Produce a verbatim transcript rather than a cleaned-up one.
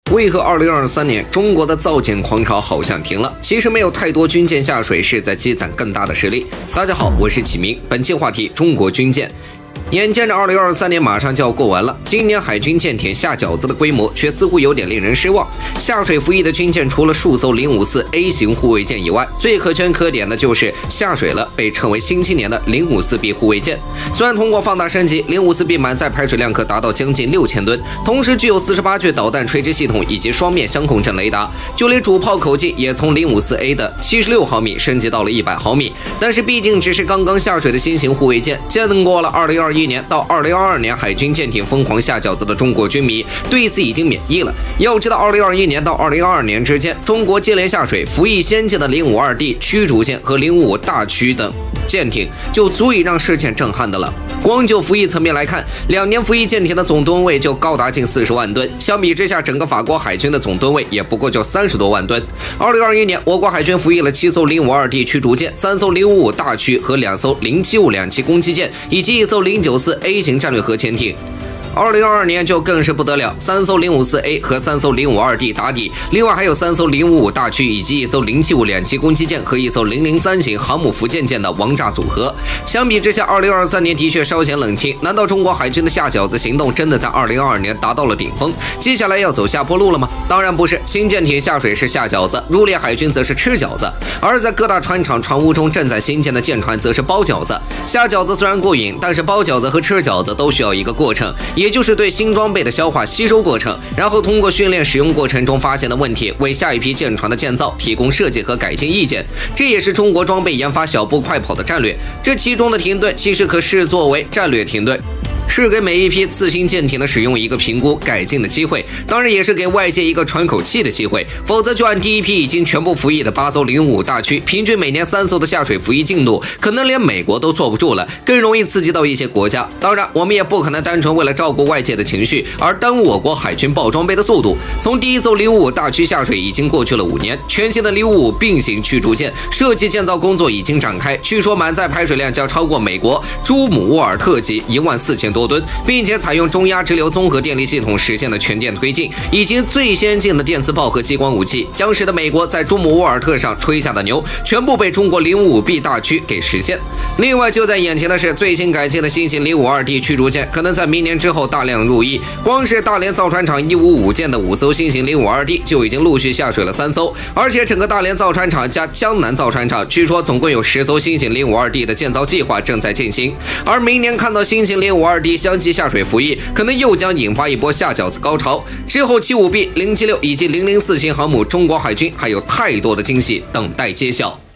为何二零二三年中国的造舰狂潮好像停了？其实没有太多军舰下水，是在积攒更大的实力。大家好，我是启明，本期话题中国军舰。眼见着二零二三年马上就要过完了，今年海军舰艇下饺子的规模却似乎有点令人失望。下水服役的军舰除了数艘零五四 A 型护卫舰以外，最可圈可点的就是下水了被称为新青年的零五四 B 护卫舰。虽然通过放大升级，零五四 B 满载排水量可达到将近六千吨，同时具有四十八具导弹垂直系统以及双面相控阵雷达，就连主炮口径也从零五四 A 的七十六毫米升级到了一百毫米。但是毕竟只是刚刚下水的新型护卫舰，见过了二零二一年到二零二二年海军舰艇疯狂下饺子的中国军迷对此已经免疫了。要知道二零二一年到二零二二年之间，中国接连下水服役先进的零五二 D 驱逐舰和零五五大驱等舰艇就足以让世界震撼的了。光就服役层面来看，两年服役舰艇的总吨位就高达近四十万吨，相比之下，整个法国海军的总吨位也不过就三十多万吨。二零二一年，我国海军服役了七艘零五二 D 驱逐舰、三艘零五五大驱和两艘零七五两栖攻击舰，以及一艘零九四 A 型战略核潜艇。二零二二年就更是不得了，三艘零五四 A 和三艘零五二 D 打底，另外还有三艘零五五大驱以及一艘零七五两栖攻击舰和一艘零零三型航母福建舰的王炸组合。相比之下，二零二三年的确稍显冷清。难道中国海军的下饺子行动真的在二零二二年达到了顶峰？接下来要走下坡路了吗？当然不是，新舰艇下水是下饺子，入列海军则是吃饺子，而在各大船厂船坞中正在新建的舰船则是包饺子。下饺子虽然过瘾，但是包饺子和吃饺子都需要一个过程，也就是对新装备的消化吸收过程，然后通过训练使用过程中发现的问题，为下一批舰船的建造提供设计和改进意见。这也是中国装备研发小步快跑的战略。这其中的停顿其实可视作为战略停顿，是给每一批次新舰艇的使用一个评估改进的机会，当然也是给外界一个喘口气的机会。否则就按第一批已经全部服役的八艘零五五大驱，平均每年三艘的下水服役进度，可能连美国都坐不住了，更容易刺激到一些国家。当然我们也不可能单纯为了照顾外界的情绪而耽误我国海军爆装备的速度。从第一艘零五五大驱下水已经过去了五年，全新的零五五并行驱逐舰设计建造工作已经展开，据说满载排水量将超过美国朱姆沃尔特级一万四千多吨，并且采用中压直流综合电力系统实现了全电推进，以及最先进的电磁炮和激光武器，将使得美国在朱姆沃尔特上吹下的牛全部被中国零五五 B 大驱给实现。另外就在眼前的是，最新改进的新型零五二 D 驱逐舰可能在明年之后大量入役，光是大连造船厂一五五舰的五艘新型零五二 D 就已经陆续下水了三艘，而且整个大连造船厂加江南造船厂据说总共有十艘新型零五二 D 的建造计划正在进行。而明年看到新型零五二 D 相继下水服役，可能又将引发一波下饺子高潮。之后七五 B、零七六以及零零四型航母，中国海军还有太多的惊喜等待揭晓。